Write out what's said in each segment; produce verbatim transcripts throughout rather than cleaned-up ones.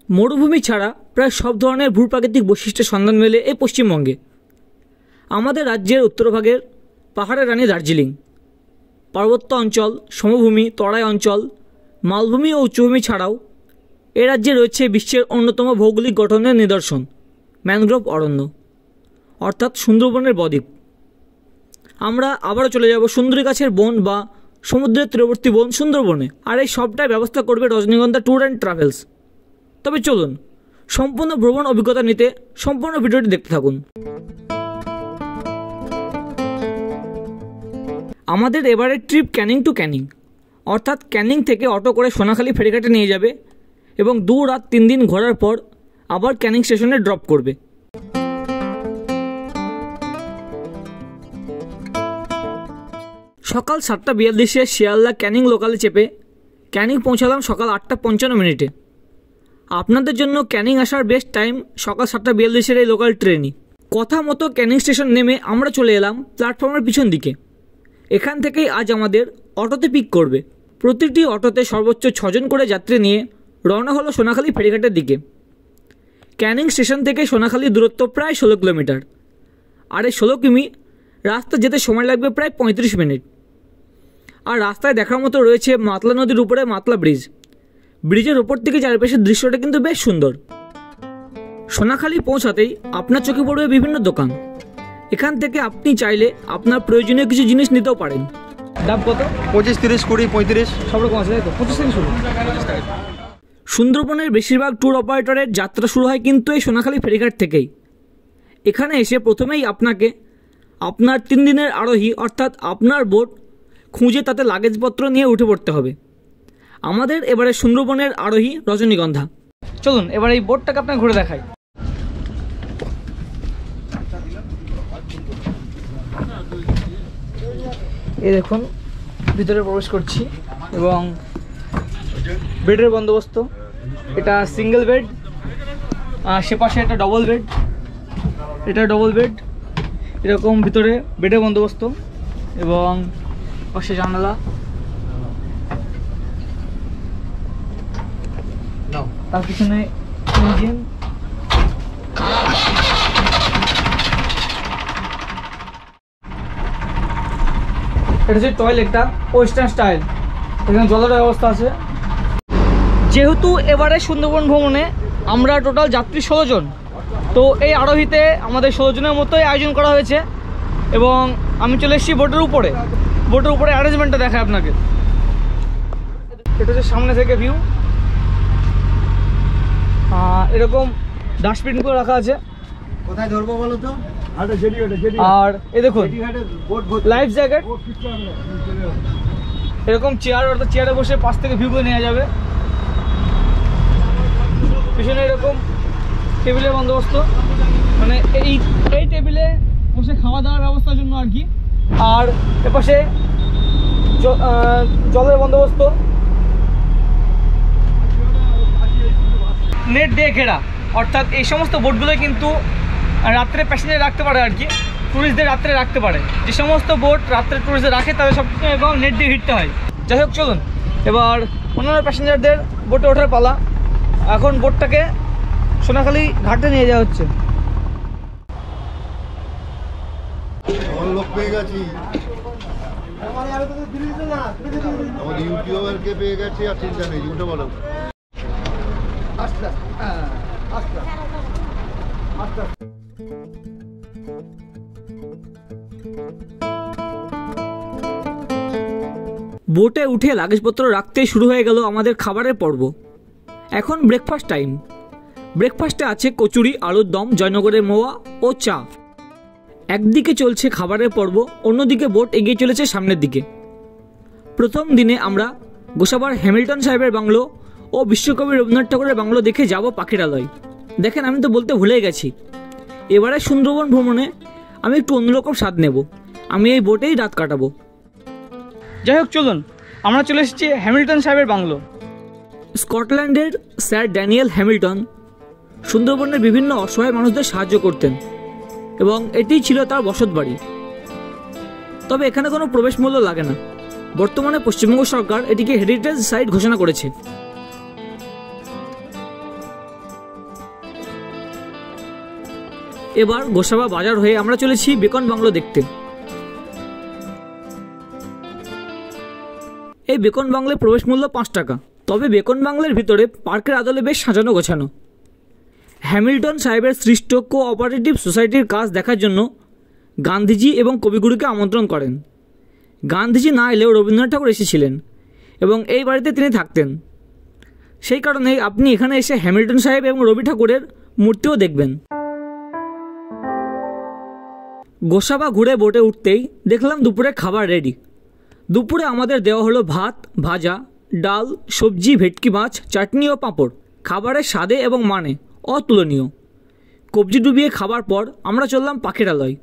মরুভূমি ছাড়া প্রায় সব ধরনের ভূপ্রাকৃতিক বৈশিষ্ট্যের সন্ধান মেলে এই পশ্চিমবঙ্গে। আমাদের রাজ্যের উত্তরভাগের পাহাড়ের রানী দার্জিলিং, পার্বত্য অঞ্চল, সমভূমি, তরাই অঞ্চল, মালভূমি ও উচ্চভূমি ছাড়াও এ রাজ্যে রয়েছে বিশ্বের অন্যতম ভৌগোলিক গঠনের নিদর্শন ম্যানগ্রোভ অরণ্য, অর্থাৎ সুন্দরবনের বদ্বীপ। আমরা আবারও চলে যাব সুন্দরী গাছের বন বা সমুদ্রের তীরবর্তী বন সুন্দরবনে, আর এই সবটাই ব্যবস্থা করবে রজনীগন্ধা ট্যুর অ্যান্ড ট্রাভেলস। তবে চলুন সম্পূর্ণ ভ্রমণ অভিজ্ঞতা নিতে সম্পূর্ণ ভিডিওটি দেখতে থাকুন। আমাদের এবারের ট্রিপ ক্যানিং টু ক্যানিং, অর্থাৎ ক্যানিং থেকে অটো করে সোনাখালী ফেরিঘাটে নিয়ে যাবে এবং দু রাত তিন দিন ঘোরার পর আবার ক্যানিং স্টেশনে ড্রপ করবে। সকাল সাতটা বিয়াল্লিশে শিয়ালদা ক্যানিং লোকালে চেপে ক্যানিং পৌঁছালাম সকাল আটটা পঞ্চান্ন মিনিটে। আপনাদের জন্য ক্যানিং আসার বেস্ট টাইম সকাল সাতটা বিয়াল্লিশের এই লোকাল ট্রেনই। কথা মতো ক্যানিং স্টেশন নেমে আমরা চলে এলাম প্ল্যাটফর্মের পিছন দিকে। এখান থেকেই আজ আমাদের অটোতে পিক করবে। প্রতিটি অটোতে সর্বোচ্চ ছজন করে যাত্রী নিয়ে রওনা হলো সোনাখালী ফেরিঘাটের দিকে। ক্যানিং স্টেশন থেকে সোনাখালীর দূরত্ব প্রায় ষোলো কিলোমিটার, আর এই ষোলো কিমি রাস্তা যেতে সময় লাগবে প্রায় পঁয়ত্রিশ মিনিট। আর রাস্তায় দেখার মতো রয়েছে মাতলা নদীর উপরে মাতলা ব্রিজ। ব্রিজের ওপর থেকে চারপাশের দৃশ্যটা কিন্তু বেশ সুন্দর। সোনাখালী পৌঁছাতেই আপনার চোখে পড়বে বিভিন্ন দোকান। এখান থেকে আপনি চাইলে আপনার প্রয়োজনীয় কিছু জিনিস নিতেও পারেন। দাম কত? পঁচিশ, তিরিশ, কুড়ি, পঁয়ত্রিশ সব রকম আছে, তাই তো? পঁচিশ থেকে শুরু। সুন্দরবনের বেশিরভাগ ট্যুর অপারেটরের যাত্রা শুরু হয় কিন্তু এই সোনাখালী ফেরিঘাট থেকেই। এখানে এসে প্রথমেই আপনাকে আপনার তিন দিনের আরোহী অর্থাৎ আপনার বোট খুঁজে তাতে লাগেজপত্র নিয়ে উঠে পড়তে হবে। আমাদের এবারে সুন্দরবনের আরোহী রজনীগন্ধা। চলুন এবার এই বোটটাকে আপনাকে ঘুরে দেখাই। এই দেখুন ভিতরে প্রবেশ করছি এবং বেডের বন্দোবস্ত, এটা সিঙ্গেল বেড, সে পাশে একটা ডবল বেড, এটা ডবল বেড, এরকম ভিতরে বেডের বন্দোবস্ত এবং পাশে জানালা, তার পিছনে ইঞ্জিন। এটা হচ্ছে টয়লেটটা ওয়েস্টার্ন স্টাইল, এখানে জলের ব্যবস্থা আছে। যেহেতু এবারে সুন্দরবন ভ্রমণে আমরা টোটাল যাত্রী ষোলো জন, তো এই আরোহীতে আমাদের ষোলো জনের মতোই আয়োজন করা হয়েছে এবং আমি চলে এসেছি বোটের উপরে। বোটের উপরে অ্যারেঞ্জমেন্টটা দেখায় আপনাকে। এটা হচ্ছে সামনে থেকে ভিউ, এরকম ডাস্টবিনগুলো রাখা আছে। কোথায় ধরবো বলো তো? আর এই দেখুন লাইফ জ্যাকেট, এরকম চেয়ার, অর্থাৎ চেয়ারে বসে পাশ থেকে ভিউগুলো নেওয়া যাবে। পিছনে এরকম টেবিলের বন্দোবস্ত, মানে এই এই টেবিলে বসে খাওয়া দাওয়ার ব্যবস্থার জন্য আর কি। আর এপাশে জলের বন্দোবস্ত, নেট দিয়ে ঘেরা, অর্থাৎ এই সমস্ত বোটগুলো কিন্তু রাত্রে প্যাসেঞ্জার রাখতে পারে আর কি, ট্যুরিস্টদের রাত্রে রাখতে পারে। যে সমস্ত বোট রাত্রে ট্যুরিস্টদের রাখে তাদের সব এবং নেট দিয়ে ঘিরতে হয়। যাই হোক চলুন এবার অন্যান্য প্যাসেঞ্জারদের বোটে ওঠার পালা। এখন বোটটাকে সোনাখালী ঘাটে নিয়ে যাওয়া হচ্ছে। লোক পেয়ে গেছি, আমাদের ইউটিউবারকে পেয়ে গেছি, আর চিন্তা নেই। উঠে বলো। বোটে উঠে লাগেজপত্র রাখতেই শুরু হয়ে গেল আমাদের খাবারের পর্ব। এখন ব্রেকফাস্ট টাইম। ব্রেকফাস্টে আছে কচুরি, আলুর দম, জয়নগরের মোয়া ও চা। একদিকে চলছে খাবারের পর্ব, অন্যদিকে বোট এগিয়ে চলেছে সামনের দিকে। প্রথম দিনে আমরা গোসাবার হ্যামিল্টন সাহেবের বাংলো ও বিশ্বকবি রবীন্দ্রনাথ ঠাকুরের বাংলো দেখে যাব পাখিরালয়। দেখেন আমি তো বলতে ভুলে গেছি, এবারে সুন্দরবন ভ্রমণে আমি একটু অন্যরকম স্বাদ নেব। আমি এই বোটেই রাত কাটাবো। যাই হোক চলুন আমরা চলে এসেছি হ্যামিল্টন সাহেবের বাংলো। স্কটল্যান্ডের স্যার ড্যানিয়েল হ্যামিল্টন সুন্দরবনের বিভিন্ন অসহায় মানুষদের সাহায্য করতেন এবং এটিই ছিল তার বসত বাড়ি। তবে এখানে কোনো প্রবেশ মূল্য লাগে না। বর্তমানে পশ্চিমবঙ্গ সরকার এটিকে হেরিটেজ সাইট ঘোষণা করেছে। এবার গোসাবা বাজার হয়ে আমরা চলেছি বেকন বাংলো দেখতে। এই বেকন বাংলায় প্রবেশ মূল্য পাঁচ টাকা। তবে বেকন বাংলার ভিতরে পার্কের আদলে বেশ সাজানো গোছানো। হ্যামিল্টন সাহেবের সৃষ্ট কোঅপারেটিভ সোসাইটির কাজ দেখার জন্য গান্ধীজি এবং কবিগুরুকে আমন্ত্রণ করেন। গান্ধীজি না এলেও রবীন্দ্রনাথ ঠাকুর এসেছিলেন এবং এই বাড়িতে তিনি থাকতেন। সেই কারণে আপনি এখানে এসে হ্যামিল্টন সাহেব এবং রবি ঠাকুরের মূর্তিও দেখবেন। গোসাবা ঘুরে বোটে উঠতেই দেখলাম দুপুরে খাবার রেডি। দুপুরে আমাদের দেওয়া হলো ভাত, ভাজা, ডাল, সবজি, ভেটকি মাছ, চাটনি ও পাঁপড়। খাবারের স্বাদে এবং মানে অতুলনীয়। কবজি ডুবিয়ে খাবার পর আমরা চললাম পাখিরালয়।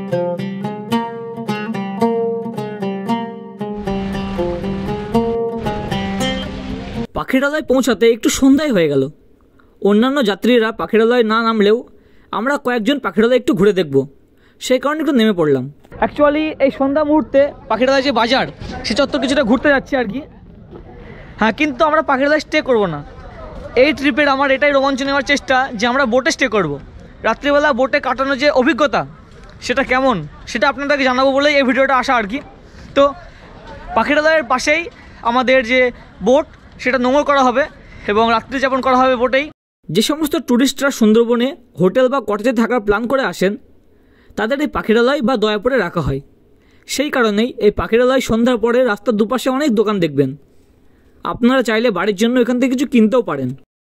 পাখিরালয় পৌঁছাতে একটু সন্ধ্যায় হয়ে গেল। অন্যান্য যাত্রীরা পাখিরালয় না নামলেও আমরা কয়েকজন পাখিরালয় একটু ঘুরে দেখব, সেই কারণে একটু নেমে পড়লাম। অ্যাকচুয়ালি এই সন্ধ্যা মুহূর্তে পাখিরালয় যে বাজার সে চত্বর কিছুটা ঘুরতে যাচ্ছি আর কি। হ্যাঁ, কিন্তু আমরা পাখিরালয় স্টে করব না। এই ট্রিপের আমার এটাই রোমাঞ্চ নেওয়ার চেষ্টা যে আমরা বোটে স্টে করব। রাত্রিবেলা বোটে কাটানোর যে অভিজ্ঞতা সেটা কেমন সেটা আপনাদেরকে জানাবো বলেই এই ভিডিওটা আসা আর কি। তো পাখিরালয়ের পাশেই আমাদের যে বোট সেটা নোঙর করা হবে এবং রাত্রি যাপন করা হবে বোটেই। যে সমস্ত ট্যুরিস্টরা সুন্দরবনে হোটেল বা কটেজে থাকার প্ল্যান করে আসেন তাদের এই পাখিরালয় বা দয়াপুরে রাখা হয়। সেই কারণেই এই পাখিরালয় সন্ধ্যার পরে রাস্তার দুপাশে অনেক দোকান দেখবেন। আপনারা চাইলে বাড়ির জন্য এখান থেকে কিছু কিনতেও পারেন।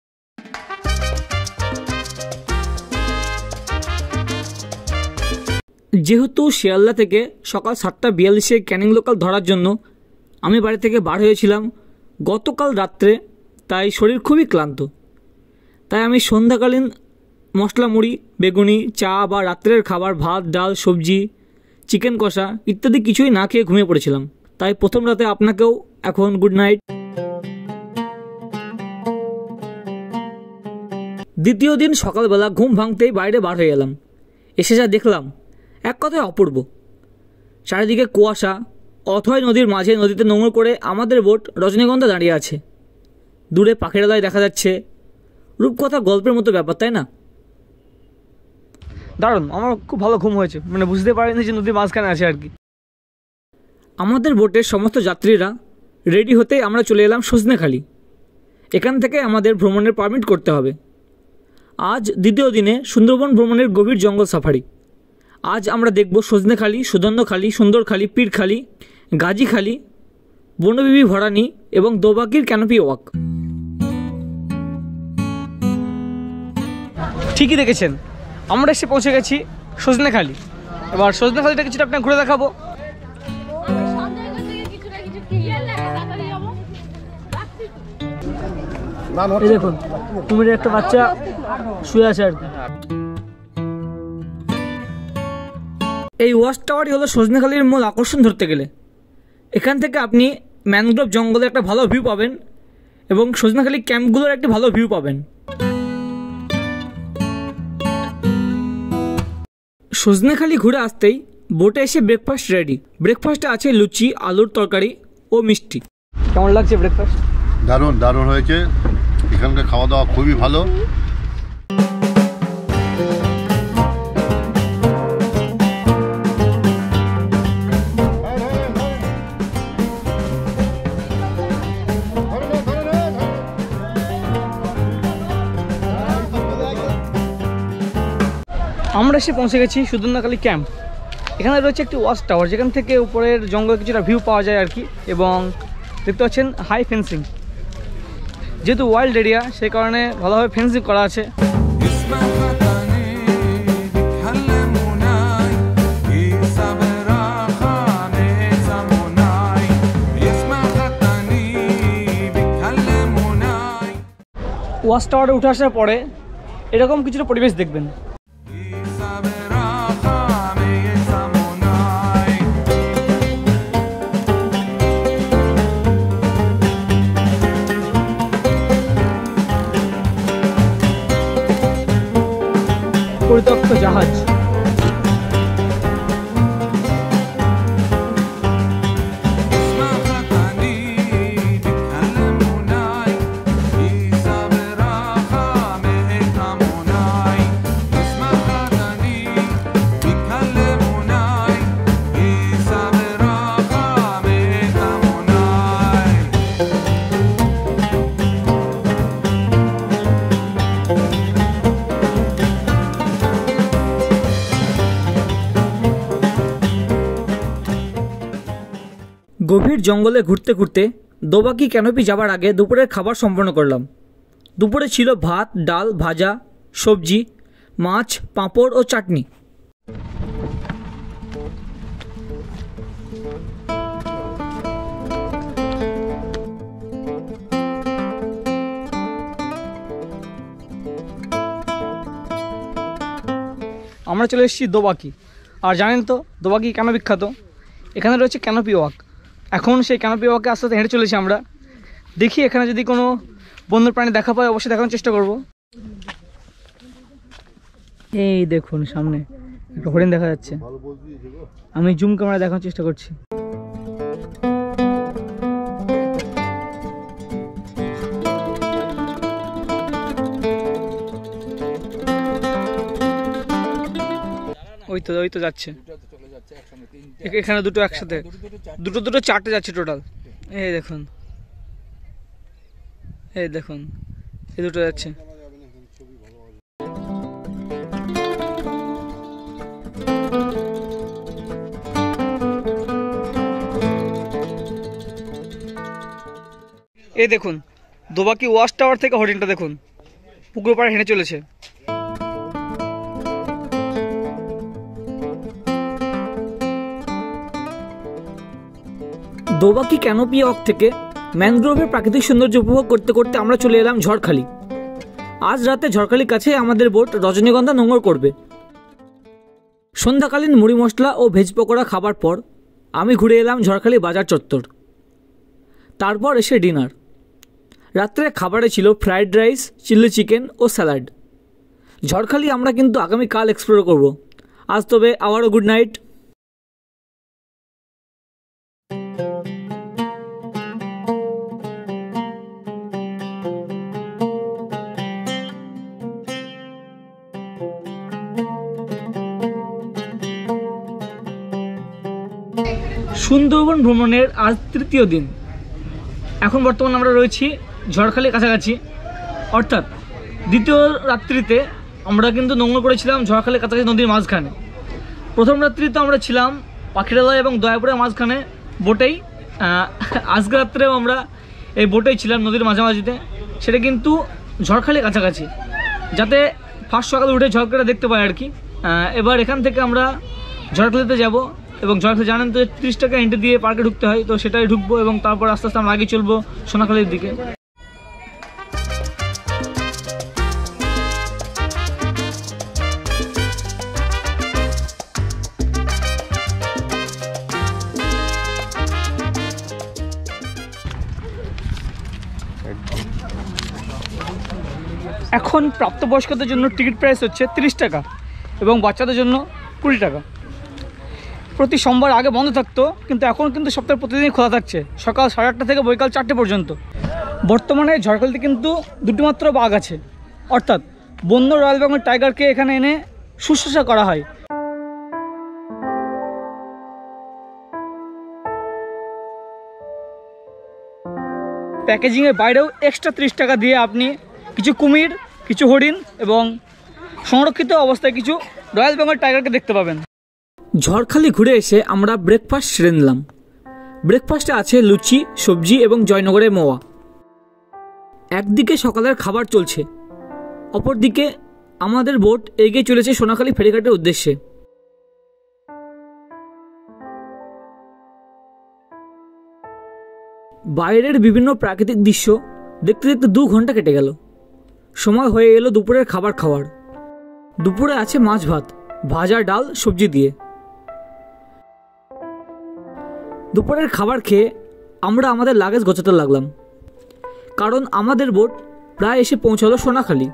যেহেতু শিয়ালদা থেকে সকাল সাতটা বিয়াল্লিশে ক্যানিং লোকাল ধরার জন্য আমি বাড়ি থেকে বার হয়েছিলাম গতকাল রাত্রে, তাই শরীর খুবই ক্লান্ত। তাই আমি সন্ধ্যাকালীন মশলা মুড়ি, বেগুনি, চা বা রাত্রের খাবার ভাত, ডাল, সবজি, চিকেন কষা ইত্যাদি কিছুই না খেয়ে ঘুমিয়ে পড়েছিলাম। তাই প্রথম রাতে আপনাকেও এখন গুড নাইট। দ্বিতীয় দিন সকালবেলা ঘুম ভাঙতেই বাইরে বার হয়ে এলাম। এসে যা দেখলাম এক কথায় অপূর্ব। চারিদিকে কুয়াশা, অথয় নদীর মাঝে নদীতে নোঙর করে আমাদের বোট রজনীগন্ধা দাঁড়িয়ে আছে। দূরে পাখিরালয় দেখা যাচ্ছে। রূপকথা গল্পের মতো ব্যাপার, তাই না? দারুণ, আমার খুব ভালো ঘুম হয়েছে, মানে বুঝতে পারিনি যে নদীর মাঝখানে আছে আর কি। আমাদের বোটের সমস্ত যাত্রীরা রেডি হতেই আমরা চলে এলাম সজনেখালি। এখান থেকে আমাদের ভ্রমণের পারমিট করতে হবে। আজ দ্বিতীয় দিনে সুন্দরবন ভ্রমণের গভীর জঙ্গল সাফারি। আজ আমরা দেখব সজনেখালি, সুদর্ণখালি, সুন্দরখালি, পীরখালি, গাজীখালি, বনবিবি ভরানি এবং দোবাকির ক্যানোপি ওয়াক। ঠিকই দেখেছেন, আমরা এসে পৌঁছে গেছি সজনেখালি। এবার সজনেখালিটা কিছুটা আপনাকে ঘুরে দেখাবো। এই দেখুন, কুমিরের একটা বাচ্চা শুয়ে আছে আর কি। এই ওয়াচ টাওয়ারই হলো সজনেখালির মূল আকর্ষণ ধরতে গেলে। এখান থেকে আপনি ম্যানগ্রোভ জঙ্গলের একটা ভালো ভিউ পাবেন এবং সজনেখালি ক্যাম্পগুলোর একটা ভালো ভিউ পাবেন। সজনেখালি ঘুরে আসতেই বোটে এসে ব্রেকফাস্ট রেডি। ব্রেকফাস্টে আছে লুচি, আলুর তরকারি ও মিষ্টি। কেমন লাগছে ব্রেকফাস্ট? দারুণ দারুণ হয়েছে। এখানকার খাওয়া দাওয়া খুবই ভালো। আমরা এসে পৌঁছে গেছি সুদর্ণখালি ক্যাম্প। এখানে রয়েছে একটি ওয়াচ টাওয়ার যেখান থেকে উপরের জঙ্গলে কিছুটা ভিউ পাওয়া যায় আর কি। এবং দেখতে পাচ্ছেন হাই ফেন্সিং, যেহেতু ওয়াইল্ড এরিয়া সেই কারণে ভালোভাবে ফেন্সিং করা আছে। ওয়াচ টাওয়ারে উঠে আসার পরে এরকম কিছুটা পরিবেশ দেখবেন। পরিত্যক্ত জাহাজ, গভীর জঙ্গলে ঘুরতে ঘুরতে দোবাকি ক্যানোপি যাবার আগে দুপুরের খাবার সম্পন্ন করলাম। দুপুরে ছিল ভাত, ডাল, ভাজা, সবজি, মাছ, পাঁপড় ও চাটনি। আমরা চলে এসেছি দোবাকি। আর জানেন তো দোবাকি কেন বিখ্যাত? এখানে রয়েছে ক্যানোপি ওয়াক। এখন সেই ক্যানোপি ওয়াকে আস্তে আস্তে হেঁটে চলেছি আমরা। দেখি এখানে যদি কোনো বন্য প্রাণী দেখা পাই অবশ্যই দেখানোর চেষ্টা করব। এই দেখুন সামনে একটা হরিণ দেখা যাচ্ছে। আমি জুম ক্যামেরা দেখানোর চেষ্টা করছি। ওই তো ওই তো যাচ্ছে, এখানে দুটো একসাথে, দুটো দুটো চারটে যাচ্ছে টোটাল। এই দেখুন, এই দেখুন, এই দুটো যাচ্ছে। এই দেখুন দোবাকি ওয়াচ টাওয়ার থেকে হরিণটা দেখুন পুকুর পাড়ে হেঁটে চলেছে। দোবাকি ক্যানোপি ওয়াক থেকে ম্যানগ্রোভের প্রাকৃতিক সৌন্দর্য উপভোগ করতে করতে আমরা চলে এলাম ঝড়খালি। আজ রাতে ঝড়খালির কাছে আমাদের বোট রজনীগন্ধা নোঙর করবে। সন্ধ্যাকালীন মুড়ি মশলা ও ভেজ পকোড়া খাবার পর আমি ঘুরে এলাম ঝড়খালি বাজার চত্বর। তারপর এসে ডিনার। রাত্রে খাবারে ছিল ফ্রাইড রাইস, চিলি চিকেন ও স্যালাড। ঝড়খালি আমরা কিন্তু আগামীকাল এক্সপ্লোর করব। আজ তবে আবারও গুড নাইট। সুন্দরবন ভ্রমণের আজ তৃতীয় দিন। এখন বর্তমানে আমরা রয়েছি ঝড়খালির কাছাকাছি, অর্থাৎ দ্বিতীয় রাত্রিতে আমরা কিন্তু নোঙর করেছিলাম ঝড়খালির কাছাকাছি নদীর মাঝখানে। প্রথম রাত্রিতে আমরা ছিলাম পাখিরালয় এবং দয়াপুরের মাঝখানে বোটেই। আজকে রাত্রেও আমরা এই বোটেই ছিলাম নদীর মাঝামাঝিতে, সেটা কিন্তু ঝড়খালির কাছাকাছি, যাতে ফার্স্ট সকালে উঠে ঝড়খালিটা দেখতে পাই আর কি। এবার এখান থেকে আমরা ঝড়খালিতে যাব এবং ঝড়খালি জানেন তো ত্রিশ টাকা এন্ট্রি দিয়ে পার্কে ঢুকতে হয়, তো সেটাই ঢুকবো এবং তারপর আস্তে আস্তে আমরা আগে চলবো সোনাখালির দিকে। এখন প্রাপ্তবয়স্কদের জন্য টিকিট প্রাইস হচ্ছে তিরিশ টাকা এবং বাচ্চাদের জন্য কুড়ি টাকা। প্রতি সোমবার আগে বন্ধ থাকতো, কিন্তু এখন কিন্তু সপ্তাহে প্রতিদিনই খোলা থাকছে, সকাল সাড়ে আটটা থেকে বৈকাল চারটে পর্যন্ত। বর্তমানে ঝড়খালিতে কিন্তু দুটি মাত্র বাঘ আছে, অর্থাৎ বন্য রয়্যাল বেঙ্গল টাইগারকে এখানে এনে শুশ্রূষা করা হয়। প্যাকেজিংয়ের বাইরেও এক্সট্রা ত্রিশ টাকা দিয়ে আপনি কিছু কুমির, কিছু হরিণ এবং সংরক্ষিত অবস্থায় কিছু রয়্যাল বেঙ্গল টাইগারকে দেখতে পাবেন। ঝড়খালি ঘুরে এসে আমরা ব্রেকফাস্ট সেরে নিলাম। ব্রেকফাস্টে আছে লুচি, সবজি এবং জয়নগরের মোয়া। একদিকে সকালের খাবার চলছে, অপরদিকে আমাদের বোট এগিয়ে চলেছে সোনাখালি ফেরিঘাটের উদ্দেশ্যে। বাইরের বিভিন্ন প্রাকৃতিক দৃশ্য দেখতে দেখতে দু ঘন্টা কেটে গেল। সময় হয়ে এলো দুপুরের খাবার খাওয়ার। দুপুরে আছে মাছ ভাত, ভাজা, ডাল, সবজি দিয়ে। দুপুরের খাবার খেয়ে আমরা আমাদের লাগেজ গোছাতে লাগলাম, কারণ আমাদের বোট প্রায় এসে পৌঁছালো সোনাখালি।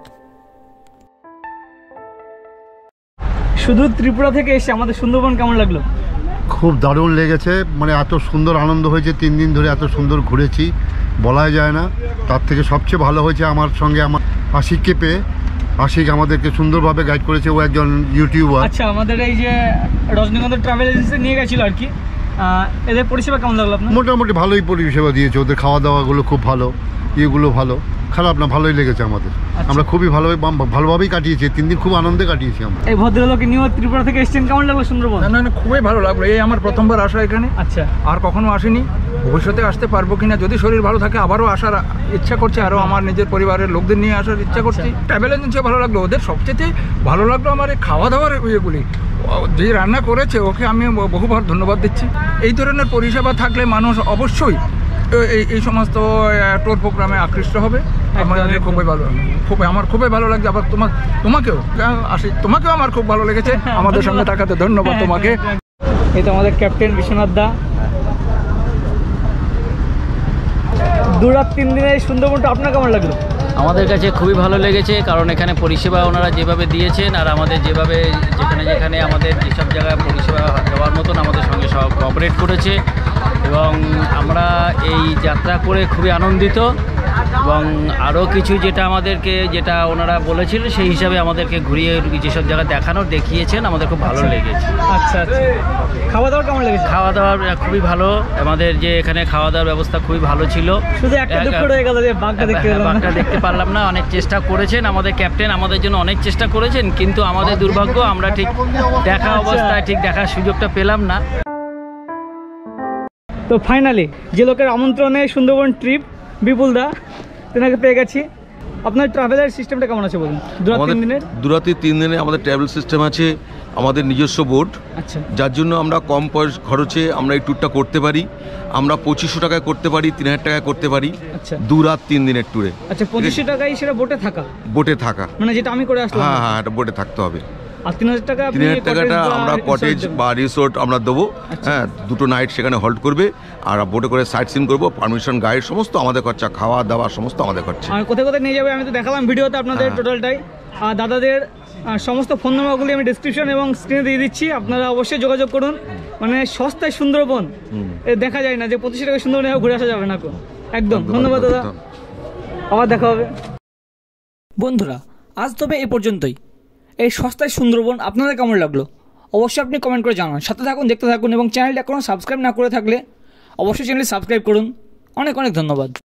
শুধু ত্রিপুরা থেকে এসে আমাদের সুন্দরবন কেমন লাগলো? খুব দারুণ লেগেছে, মানে এত সুন্দর আনন্দ হয়েছে, তিন দিন ধরে এত সুন্দর ঘুরেছি বলাই যায় না। তার থেকে সবচেয়ে ভালো হয়েছে আমার সঙ্গে আমার আশিককে পেয়ে। আশিক আমাদেরকে সুন্দরভাবে গাইড করেছে, ও একজন ইউটিউবার। আচ্ছা, আমাদের এই যে রজনীগন্ধা ট্রাভেল এজেন্সি নিয়ে গেছিল আর কি, এদের পরিষেবা কেমন লাগলো আপনার? মোটামুটি ভালোই পরিষেবা দিয়েছে, ওদের খাওয়া দাওয়াগুলো খুব ভালো, ইয়েগুলো ভালো, খারাপ না, ভালোই লেগেছে আমাদের। আমরা খুবই ভালোভাবে ভালোভাবেই কাটিয়েছি, তিন দিন খুব আনন্দে কাটিয়েছি আমরা। এই ভদ্রলোক নিউ ত্রিপুরা থেকে এসেছেন, কেমন লাগলো সুন্দরবন? না না খুবই ভালো লাগলো, এই আমার প্রথমবার আসা এখানে। আচ্ছা, আর কখনো আসিনি। ভবিষ্যতে আসতে পারবো কিনা, যদি শরীর ভালো থাকে আবারও আসার ইচ্ছা করছে, আরও আমার নিজের পরিবারের লোকদের নিয়ে আসার ইচ্ছা করছি। ট্রাভেল এজেন্সিও ভালো লাগলো, ওদের সবচেয়ে ভালো লাগলো আমার এই খাওয়া দাওয়ার ইয়েগুলি, যে রান্না করেছে ওকে আমি বহুবার ধন্যবাদ দিচ্ছি। এই ধরনের পরিষেবা থাকলে মানুষ অবশ্যই এই এই সমস্ত ট্যুর প্রোগ্রামে আকৃষ্ট হবে। আমাদের খুবই ভালো, খুবই আমার খুবই ভালো লাগছে। আবার তোমার তোমাকেও আসি, তোমাকেও আমার খুব ভালো লেগেছে আমাদের সঙ্গে থাকাতে, ধন্যবাদ তোমাকে। এই তো আমাদের ক্যাপ্টেন বিশ্বনাথ দা। দু রাত তিন দিনের সুন্দরবনটা আপনার কেমন লাগলো? আমাদের কাছে খুবই ভালো লেগেছে, কারণ এখানে পরিষেবা ওনারা যেভাবে দিয়েছেন আর আমাদের যেভাবে যেখানে যেখানে আমাদের যেসব জায়গায় পরিষেবা দেওয়ার মতন আমাদের সঙ্গে সব কোঅপারেট করেছে, এবং আমরা এই যাত্রা করে খুবই আনন্দিত। এবং আরও কিছু যেটা আমাদেরকে যেটা ওনারা বলেছিল সেই হিসাবে আমাদেরকে ঘুরিয়ে যেসব জায়গা দেখানোর দেখিয়েছেন, আমাদের খুব ভালো লেগেছে। আচ্ছা আচ্ছা, খাওয়া দাওয়া কেমন লেগেছে? খাওয়া দাওয়া খুবই ভালো, আমাদের যে এখানে খাওয়া দাওয়ার ব্যবস্থা খুবই ভালো ছিল। শুধু একটা দুঃখ রয়ে গেল যে বাঘটা দেখতে পেলাম না। বাঘটা দেখতে পারলাম না। অনেক চেষ্টা করেছেন আমাদের ক্যাপ্টেন, আমাদের জন্য অনেক চেষ্টা করেছেন, কিন্তু আমাদের দুর্ভাগ্য আমরা ঠিক দেখা অবস্থায় ঠিক দেখার সুযোগটা পেলাম না। তো ফাইনালি যে লোকের আমন্ত্রণে সুন্দরবন ট্রিপ, বিপুল দা, তেনাকে পেয়ে গেছি। আপনার ট্রাভেলের সিস্টেমটা কেমন আছে বলুন? দু রাত তিন দিনের দু রাতে তিন দিনে আমাদের ট্রাভেল সিস্টেম আছে, আমাদের নিজস্ব বোট, আচ্ছা, যার জন্য আমরা কম পয়সা খরচে আমরা এই ট্যুরটা করতে পারি। আমরা পঁচিশশো টাকায় করতে পারি, তিন হাজার টাকায় করতে পারি, আচ্ছা, দু রাত তিন দিনের ট্যুরে। আচ্ছা, পঁচিশশো টাকায় সেটা বোটে থাকা, বোটে থাকা, মানে যেটা আমি করে আসলাম। হ্যাঁ হ্যাঁ, এটা বোটে থাকতে হবে। আর তিন হাজার টাকা তিন হাজার টাকাটা আমরা কটেজ বা রিসোর্ট আমরা দেবো। হ্যাঁ, দুটো নাইট সেখানে হল্ট করবে, আর বোটে করে সাইট সিন করবো, পারমিশন গাইড সমস্ত আমাদের খরচা, খাওয়া দাওয়া সমস্ত আমাদের খরচা। আর কোথায় কোথায় নিয়ে যাবে আমি তো দেখালাম ভিডিওতে আপনাদের টোটালটাই। আর দাদাদের সমস্ত ফোন নাম্বারগুলি আমি ডিসক্রিপশন এবং স্ক্রিনে দিয়ে দিচ্ছি, আপনারা অবশ্যই যোগাযোগ করুন। মানে সস্তায় সুন্দরবন দেখা যায় না, যে পঁচিশ টাকা সুন্দরবনে ঘুরে আসা যাবে না একদম। ধন্যবাদ দাদা, আবার দেখা হবে। বন্ধুরা, আজ তবে এ পর্যন্তই। এই সস্তায় সুন্দরবন আপনাদের কেমন লাগলো অবশ্যই আপনি কমেন্ট করে জানান। সাথে থাকুন, দেখতে থাকুন, এবং চ্যানেলটি এখনও সাবস্ক্রাইব না করে থাকলে অবশ্যই চ্যানেলটি সাবস্ক্রাইব করুন। অনেক অনেক ধন্যবাদ।